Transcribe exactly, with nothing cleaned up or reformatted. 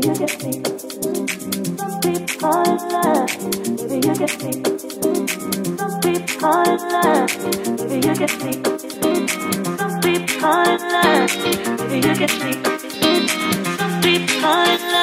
you get me. Some people are in love, baby, you get me. Some people are in love, baby, you get me. Some people are in love, baby, you get me. Some people are in love.